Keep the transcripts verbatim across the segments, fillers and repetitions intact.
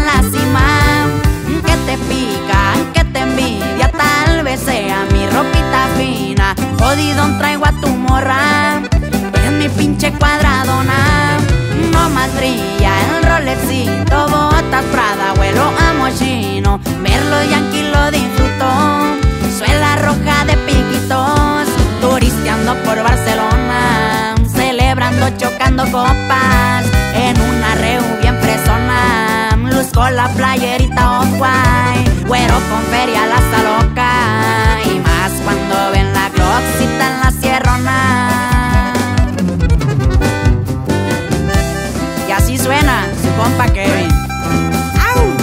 en la cima, que te pica, que te envidia, tal vez sea mi ropita fina. Jodido traigo a tu morra, es mi pinche cuadradona. No más brilla el rolecito, botas Prada, vuelo a mochino. Verlo Yankee lo disfruto, suela roja de piquitos. Turisteando por Barcelona, celebrando, chocando copas, en una reu bien fresona. Luzco la playerita off-white, güero con feria la está loca, y más cuando ven la Glockcita en la sierrona. Y así suena su compa Kevin. ¡Au!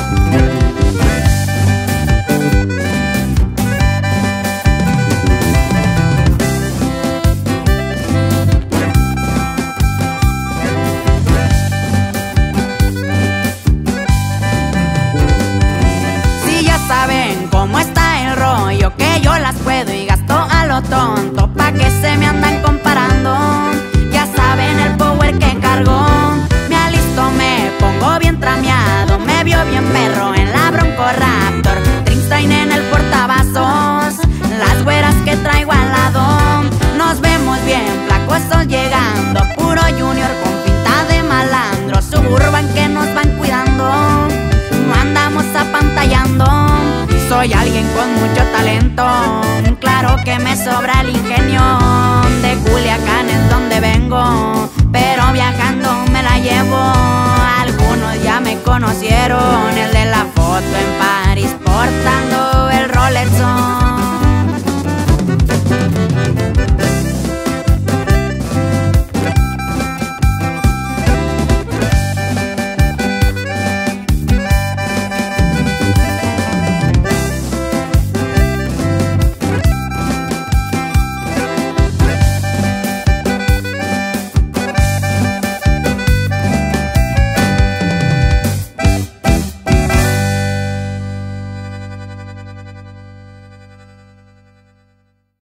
Saben cómo está el rollo, que yo las puedo y gasto a lo tonto. Pa' que se me andan comparando, ya saben el power que cargo. Me alisto, me pongo bien trameado, me vio bien perro en la Bronco Raptor. Drinks traen en el portavasos, las güeras que traigo al lado. Nos vemos bien flacosos llegando, puro junior con pinta de malandro. Suburban que nos van cuidando, no andamos apantallando. Soy alguien con mucho talento, claro que me sobra el ingenio. De Culiacán es donde vengo, pero viajando